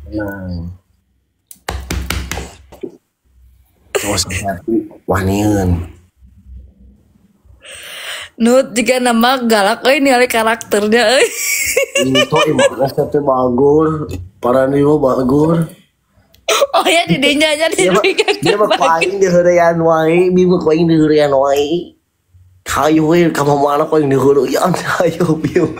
Nah, terus wanian. Nut jika nama galak nilai karakternya Itu imana sate bagur, para niwa bagur. Oh ya di dinya aja di Dia mah paling di heurean wae, bima paling di heurean wae. Hayu we ka mana paling di heurean hayu biu.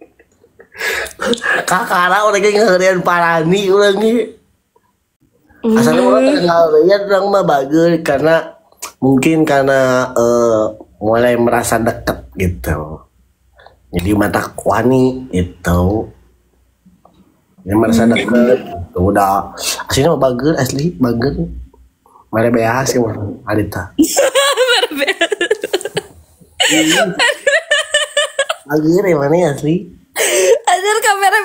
Kakara urang ge heurean parani urang ge. Asalnya orang ngeheurean urang mah bagur karena mungkin karena mulai merasa deket gitu. Jadi mata wani gitu. Yang merasa deket gitu. Udah aslinya mah bager asli bager. Mare beas ya mah adita. Bager ya mana asli. Anjir kamera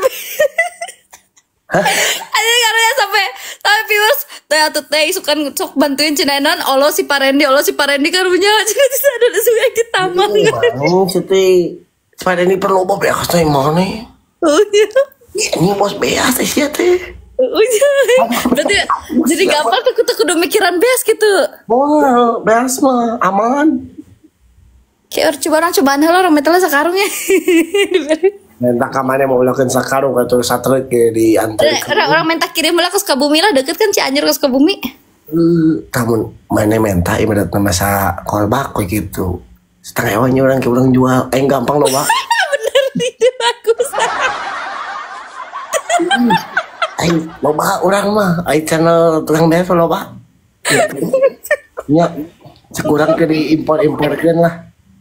Anjir karena sampai viewers teh suka sok bantuin Cinenan Allah si Parendi karunya cina ada sungai di taman Bang sih pada ini perlu bob ya kasih mana? Oh iya. Ini bos beas sih ya teh. Oh iya. Berarti jadi gampang tuh kudu mikiran beas gitu. Wah, beas mah aman. Kayak cobaan heula orang metalnya sakarung ya. Minta kamane mau ulakeun sakarung atuh satreuk ge di antri. Orang minta kirim lah ke Sukabumi lah deket kan Cianjur ke Sukabumi. Tamun mana minta ibarat nama sa kolbak kayak gitu. Setengah ewanya orang ke orang jual. Gampang loh, Pak. Bener itu bagus. Loba orang mah. Channel tukang beas loba. Gitu. Ya, sekurang ke diimpor-imporkeun lah.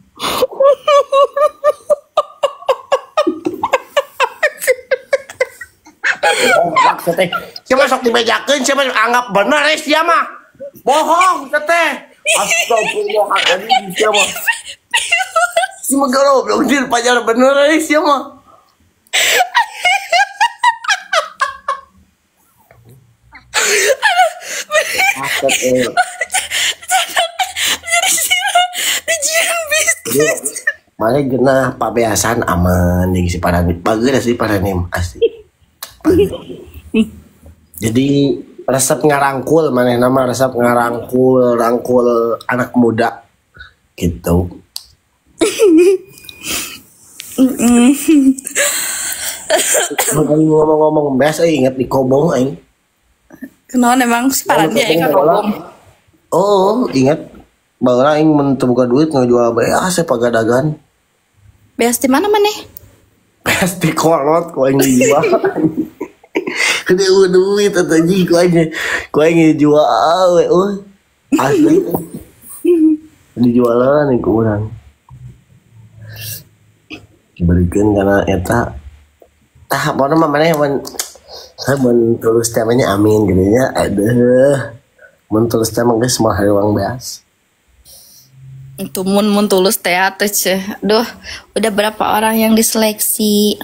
Teteh, siapa sok dibejakeun, siapa anggap bener sia mah. Bohong, teteh. Astagfirullahaladzim, sia mah. Si megalo belum dir pajar bener sia mah. Mana genah pabeasan aman di si Paranip. Bagus sih Paranip asli. Jadi resep ngarangkul mana nama resep ngarangkul rangkul anak muda gitu. Ngomong-ngomong biasa ingat di Kobong aing. Kenapa emang si Parannya kan Kobong? Oh, ingat bahwa aing mun teu buka duit ngajual beas pagadagan. Beas di mana maneh? Beas di kolot ku aing dijual. Gede duit atau ji ku aing jual we asli. Dijualan nih ku urang. Diberikan karena eta tahap mana mana mun tulus temanya amin gitu nya aduh mun tulus tema geus mah heuwang beas. Itu mun tulus teh atuh. Duh, udah berapa orang yang diseleksi?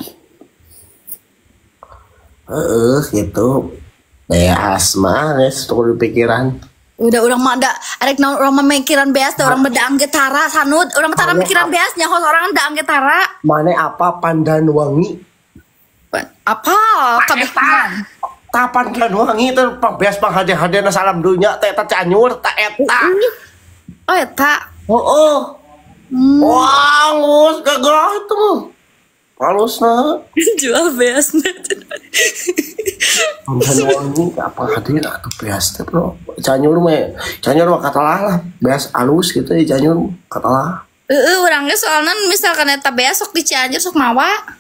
Gitu. Beas mah geus tuh pikiran. Udah orang mah ada arek naon orang mah mikiran beas teh orang beda getara sanud orang tara mikiran beasnya hos orang da getara. Mane apa pandan wangi? Apa kabehan? Tapan kan wangi teh beas panghade-hadena salam dunya teh eta Cianjur ta eta. Oh eta. Heeh. Wah, ngus gagah itu mah. Halusna. Jual beasna. Pandan wangi apa hadir atuh beas teh bro. Cianjur mah katalah lah. Beas alus gitu ya Cianjur katalah. Urang ge soalna misalkan eta beas sok di Cianjur sok mawa.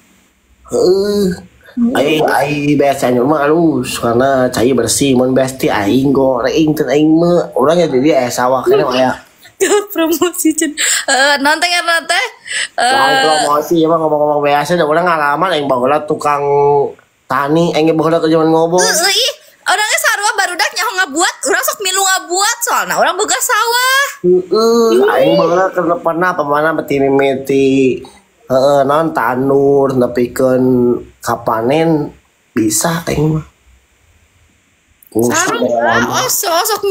Aing beas Cianjur mah alus karena cai bersih mun beas ti aing goreng teh aing mah urang ya jadi sawah kana aya promosi cen nonton karena teh promosi emang ngomong-ngomong beas da urang ngalaman aing baheula tukang tani aing baheula ke zaman ngobong orangnya sarua barudak nyaho ngabuat urang sok milu ngabuat soalna urang boga sawah aing baheula ke depanna pamana beti mimiti non tanur nepikeun kapanen bisa aing mah. Sok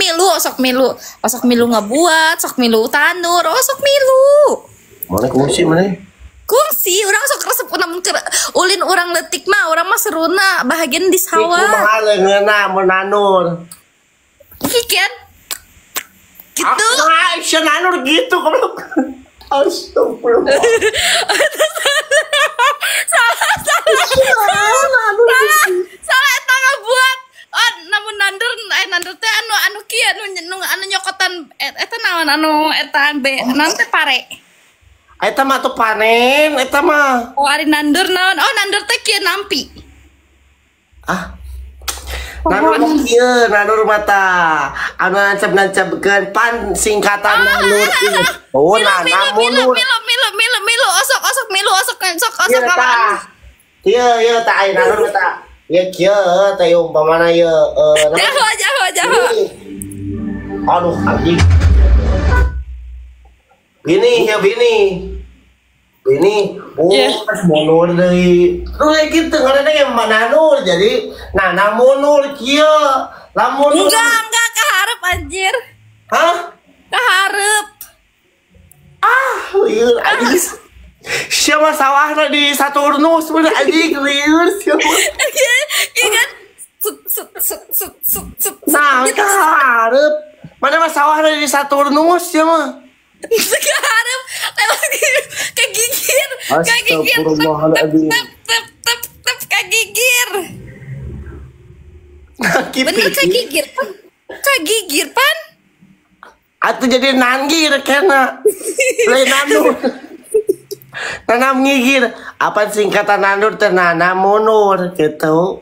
milu ngabuat, sok milu tanur, sok milu. Mana kunci mana? Kungsi orang sok resep namun ulin orang letik mah orang mah seruna bahagian di Iku sawah. mah leungeunna mun nanur. Kikian. Gitu. Aisyah nanur gitu goblok. Astagfirullah. Salah eta buat. Oh, namun nandur teh anu kieu anu nyokotan eta naon anu eta B nanti pare. Eta mah tuh panen, eta mah. Oh, ari nandur naon? Oh, nandur teh kieu nampi. Ah. Nanur mah kieu, nanur mata. Anu nancep-nancepkeun pan singkatan nanur. Oh, namunur. Milu, osok Ieu tah. Ieu tah aya nanur tah. Ieu kieu teh umpamana ieu Jaho. Aduh, anjing. Bini. Pas munur deui. Kayak gitu ngaranna yang mananur jadi nana munur kieu. Lamun Enggak kaharep anjir. Hah? Kaharep. Liur anjing. Siapa sawahna di Saturnus bener anjing liur siapa. Iya kan? Nah, kaharep. Mana mah sawahna di Saturnus ya mah. Kaharep kegigir. Astagfirullahaladzim. Tep kegigir. Kipi. Bener kegigir pan. Atuh jadi nanggir kena. Lain nanur. Nanam ngigir. Apa singkatan nanur teh nanam munur gitu.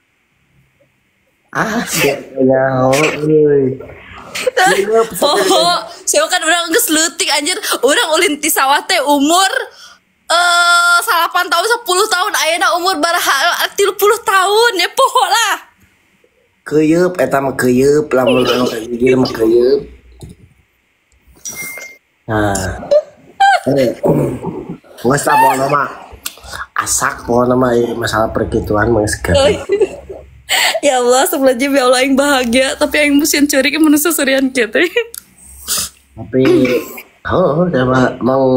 Siapa euy. Poho, saya kan orang geus leutik anjir. Orang ulin ti sawah teh umur 8 tahun 10 tahun ayeuna umur baraha 30 tahun ya poho lah. Keuyeub eta mah keuyeub lamun anu kagigir mah keuyeub. Nah. Geus pokona mah asak pokona mah masalah perkituan mah segala. Ya Allah, sebelumnya ya Allah yang bahagia, tapi yang musim curi ke manusia serian gitu. Tapi udah mau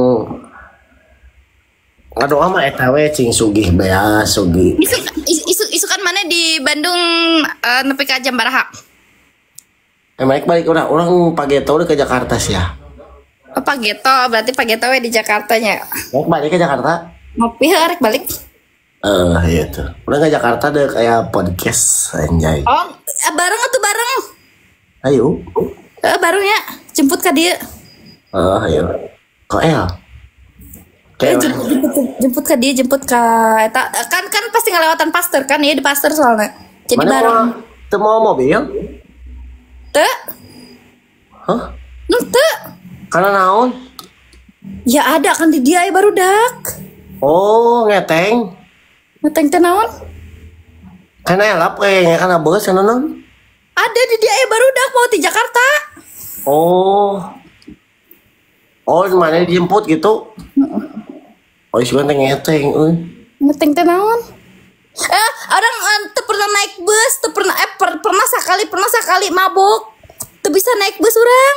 ngadoa mah eta we cing sugih bea sugih. Isukan mana di Bandung nepi ka jam baraha? Balik orang Pageto udah ke Jakarta sih ya. Oh, Pageto, berarti Pageto we di Jakartanya. Balik ke Jakarta. Ngopi rek balik. Iya tuh. Udah ke Jakarta deh kayak podcast anjay. Oh, bareng atuh bareng. Ayo. Bareng ya, jemput ka dia. Ayo. Kok Jemput ka dia, jemput ka eta kan pasti ngelewatan pastor kan ya di pastor soalnya. Jadi mana bareng. Teu mau mobil? Teu. Hah? Teu. Karena naon? Ya ada kan di dia baru dak. Oh, ngeteng. Ngeteng teh naon? Karena elap kayaknya karena bus kan naon? Ada di dia baru dak mau di Jakarta. Oh, mana dijemput gitu? Oh, sih kan ngeteng, Ngeteng teh naon? Orang teu pernah naik bus, teu pernah pernah sekali mabok. Teu bisa naik bus urang.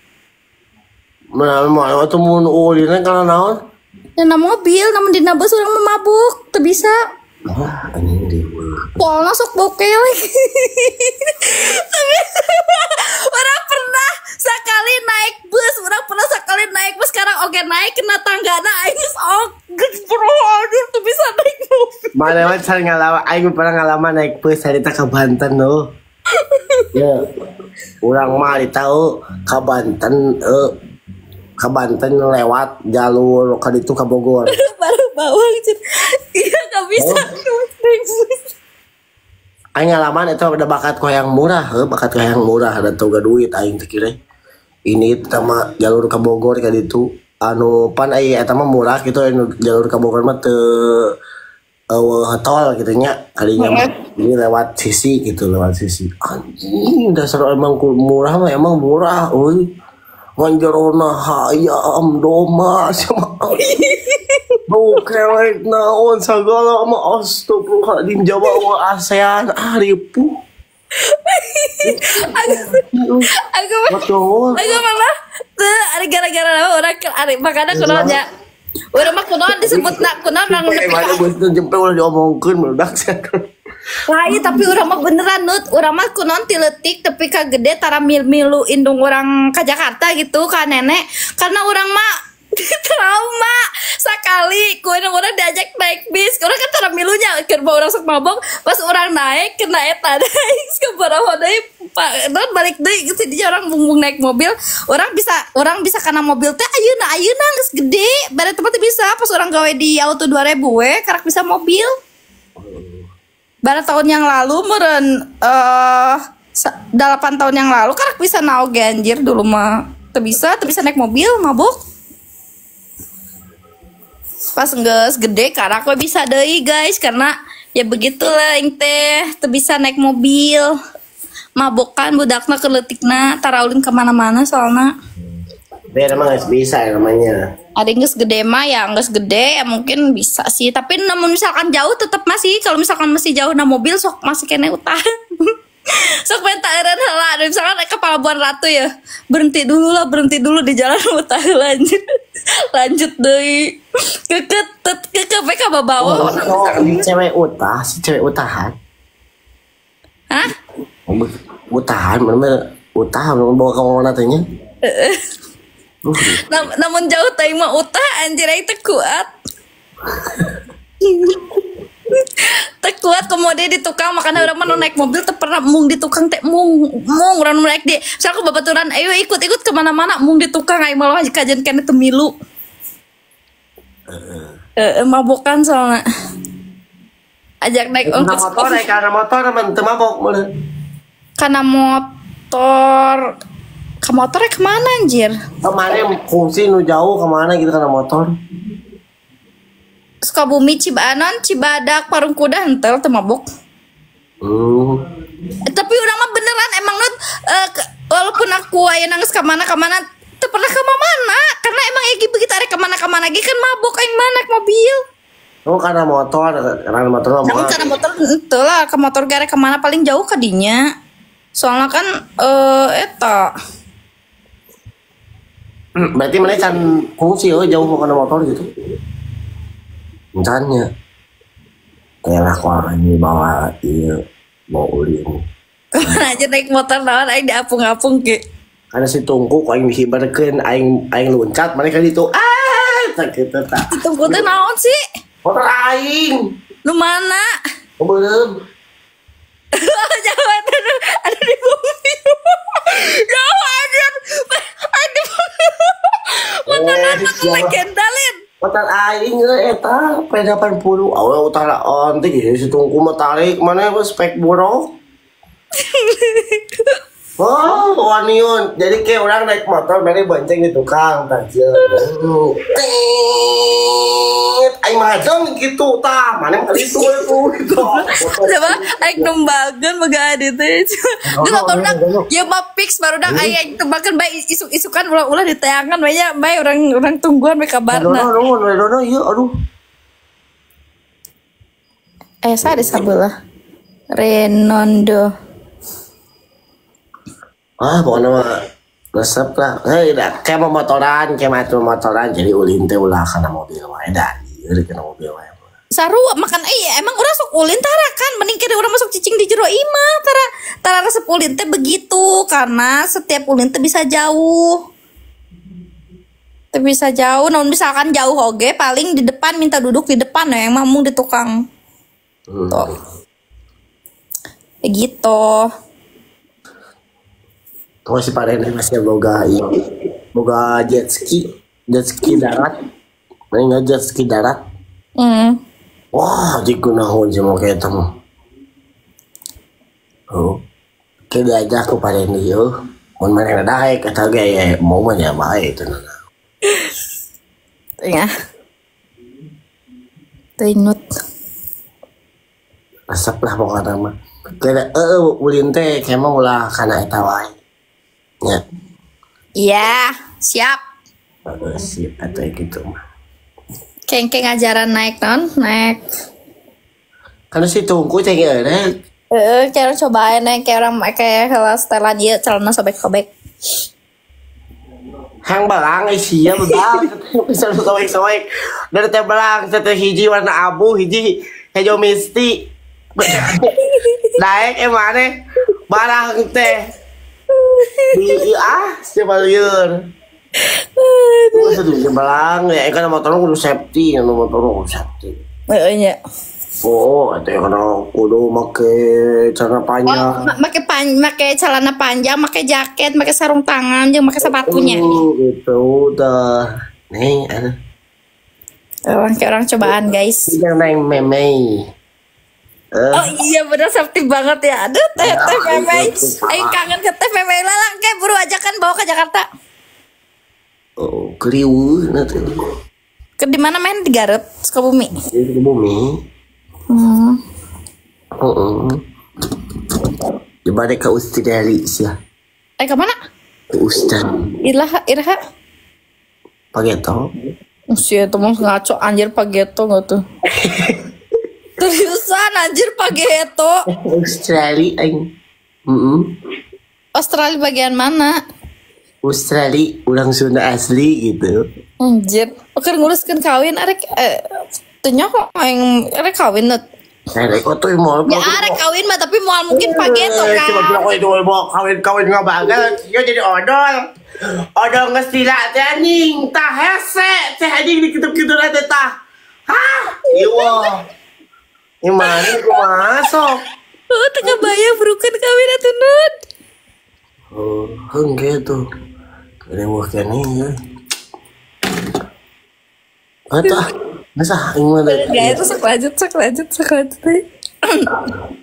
Mana mau tuh mun ulina karena naon? Dina mobil, namun dina bus orang mabuk, teu bisa. Wah, anjing di. Polna sok bokeh lagi. Orang pernah sekali naik bus, sekarang oke naik kena tanggana aing sok bro, aduh tuh bisa naik mobil. Mana mah cara ngalaman, aing pernah ngalaman naik bus harita ke Banten loh. Ya. Urang mah tahu ke Banten lewat jalur ke itu ke Bogor. Baru bawang iya gak bisa naik bus. Aing ngalaman itu ada bakat yang murah, ada toga duit aing teh kira. Ini sama jalur ke Bogor kayak itu anu pan aya eta mah murah gitu jalur ke Bogor mah teu tol gitu nya kalinya ini lewat sisi. Anjing dasar emang murah mah emang murah euy. Nganjarona hayam doma sama bau kelek naon segala mah astagfirullahaladzim Jawa wa ASEAN aripu. Aku malah tuh ada gara-gara orang makanya kenalnya Urang mah kunaon disebutna kunaon nang Bagaimana bos jempe ulah diomongkeun meudak sia. lain tapi urang mah beneran Nut. Urang mah kunaon ti leutik tapi ka gede tara milu indung urang ka Jakarta gitu ka nenek karena urang mah trauma sekali ku orang diajak naik bis orang kan tara milunya keur urang sok mabok pas urang naik kena eta deui sabaraha deui Pak non balik deui gitu dia orang bumbung naik mobil orang bisa kana mobil teh ayeuna geus gede bare tempat bisa pas orang gawe di auto 2000 we karak bisa mobil bare tahun yang lalu meureun 8 tahun yang lalu karak bisa naoge anjir dulu mah teu bisa naik mobil mabok pas geus gede karena aku bisa deui guys karena ya begitulah yang teh teu bisa naik mobil mabokan budakna keleutikna taraulin kemana-mana soalnya Dia emang nggak bisa ya namanya. ada yang geus gede mah ya geus gede ya mungkin bisa sih tapi namun misalkan jauh tetap masih kalau misalkan masih jauh na mobil sok masih kena utang sok minta eren heula misalkan ke Pelabuhan Ratu ya berhenti dulu di jalan utah lanjut deui keke ka babawa Si cewek utahan. hah Utahan bener utahan bawa ke mana tanya? namun jauh teh mah utah anjir itu kuat kuat kemudian di tukang makanya orang mana naik mobil tuh pernah mung di tukang teh mung orang naik di saya aku babaturan ayo ikut kemana-mana mung di tukang ayo malah kajian kena temilu mabokan soalnya ajak naik ongkos karena motor teman mabok mulai karena motor ke motornya kemana anjir kemarin fungsi nu jauh kemana gitu karena motor Sukabumi, Cibanon, Cibadak, Parung Kuda entel teu mabok. Tapi urang mah beneran emang Nut walaupun aku aya nangis ka mana-mana teu pernah ka mana karena emang egi begitu arek ka mana-mana ge kan mabok aing mah naik mobil. Oh karena motor mah. Namun karena motor teu lah ke motor ge arek ka mana paling jauh ka dinya. Soalnya kan eta berarti mana can fungsi jauh karena motor gitu. Misalnya kayak lah ini bawa ulin kemana aja naik motor naon aing diapung-apung ke karena si tungku kau yang hibarkeun aing loncat mereka itu tak kita tak tunggu teh naon sih motor aing lu mana belum Jawa ada di bumi Jawa anjir ada motor legendalin motor aing eta P80 awal utara onti gitu si tungku mah tarik mana spek buruk oh waniun jadi kayak orang naik motor mere bonceng di tukang tajil aing majeng gitu tah mana kali itu gitu coba aing numbalkeun boga adi teh geus barudak ya mah fix barudak aing tembakeun bae isuk-isukan ulah ditayangan bae urang tungguan bae kabarna dono ieu aduh sa di sabelah Renondo pokoknya mah resep lah kayak motoran jadi ulin teh ulah kana mobil wae dah ieu kana mobil wae sarua makan emang urang sok ulin tara kan mending kira urang masuk cicing di jero imah tara resep ulin teh begitu karena setiap ulin teh bisa jauh namun misalkan jauh oge paling di depan minta duduk di depan ya emang mung di tukang tuh gitu kalau si Parene masih boga jet ski darat mana jet ski darat wah jiku nahon sih mau kayak temu kayak diajak ke Parene yuk mun mana daek kata gaya mau mana baik itu nana ya Nut resep lah pokoknya mah kayak ulin teh kayak mah ulah kana eta wae ya iya siap siap atau gitu mah kengkeng ajaran naik karena si tungku ceng ada cara cobain naik kayak orang kayak kelas setelan dia celana sobek-sobek Hang belang sia belang bisa soek-soek dari teh belang teh hiji warna abu hiji hijau misti naik mana barang teh di siapa liur itu belang ya kan motor kudu safety motor kudu safety nya oh itu karena kudu make celana panjang make celana panjang, make jaket, make sarung tangan, jeung make sepatunya. Gitu dah. Nih, ada. Orang cobaan, guys. Yang naik meme. Oh iya bener safety banget ya. Aduh, teh meme. Aing kangen ke teh meme lalang kayak buru ajakan bawa ke Jakarta. Oh, kriweuh nanti. Ke di mana main di Garut, Sukabumi. Di Sukabumi. Di balik ke Australia sih. Ke mana? Ke Australia. Iraha. Pageto. Usia itu mah ngaco anjir Pageto enggak tuh. Seriusan anjir Pageto. Australia aing. Australia bagian mana? Australia ulang Sunda asli gitu. Anjir. Oke nguruskeun kawin arek tanya kok aing arek kawin net. Arek tuh mau. Ya arek kawin mah tapi moal mungkin Pageto kan. Cuma bilang kok itu mau kawin nggak banget. Yo jadi odol. Odol ngestila teh anjing tah hese teh anjing dikitup-kitup teh tah. Hah? Iwo. Gimana gua masuk? Oh, tengah bayang berukan kawin atuh Nut. Oh, gitu. Kene wakan ya. Atah, masa ingin Gak itu sok lanjut.